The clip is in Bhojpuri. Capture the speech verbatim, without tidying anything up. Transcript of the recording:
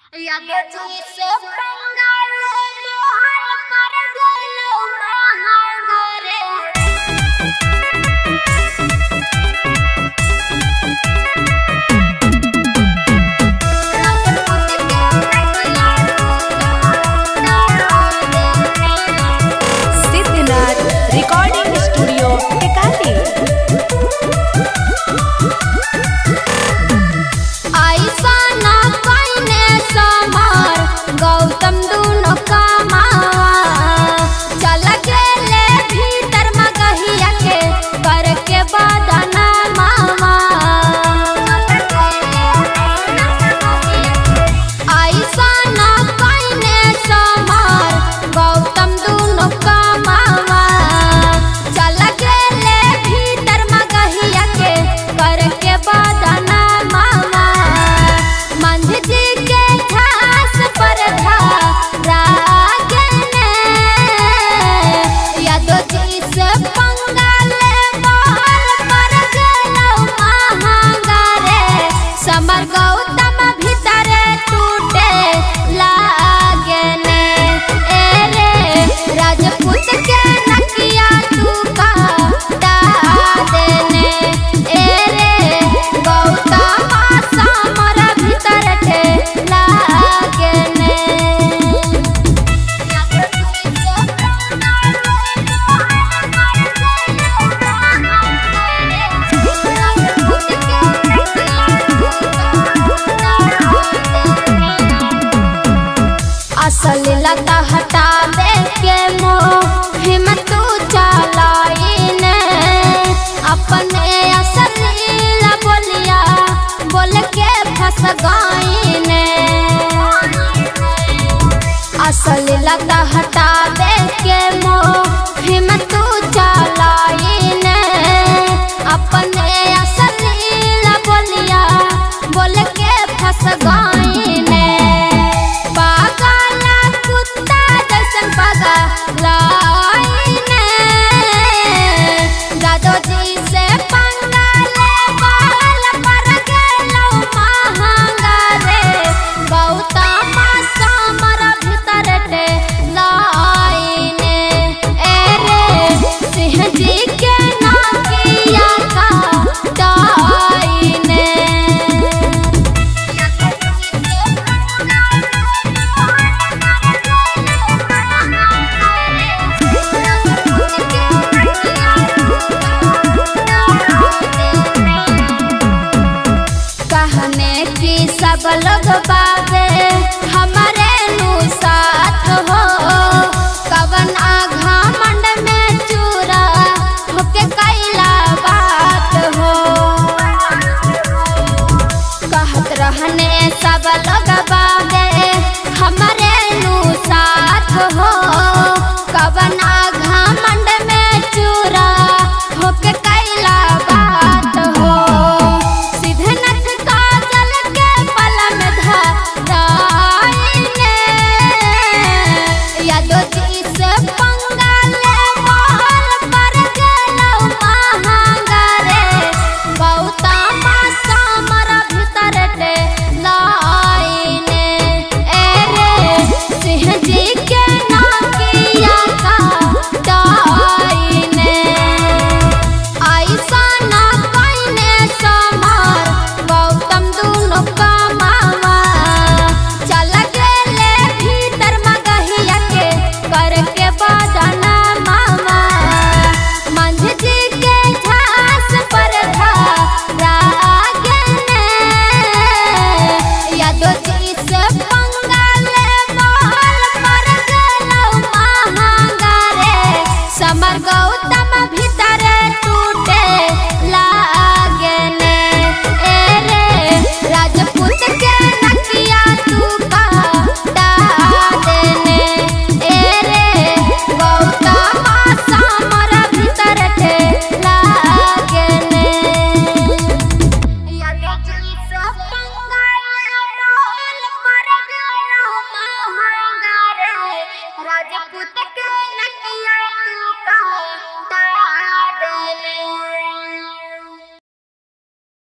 Siddhnath recording studio Tekali. गौतम दूनो कमावा चल गेले भीतर मगहिया के करके बदना मामा। ऐसा ना कइने समार गौतम दूनो कमावा चल गेले भीतर मगहिया के करके बदना मामा। मंझ जी के घास पर गौतम भीतर टूटे लागने ए रे राजपूत के नकिया तू का देने ए रे गौतम समर भीतर ठे लागने। असल लता हटा दे के मोह हिम्मत चलाइन अपने असल बोलिया बोल के फंस गईन। असल लता हटा दे के मोह हिम्मत चलाइन अपने असल बोलिया बोल के फंस गईन। दादो जी से पंगा ले बाल पर गेलो महंगा रे गौतम समर भीतर टे लाइने ए रे सिंह जी के नकिया का डाइने। सब लोग बाबे हमारे नु साथ हो कवन आघा मंड में चूरा होके कैला बात हो। कहत रहने सब लोग बाबे हमारे नु साथ हो कवन आघा मंड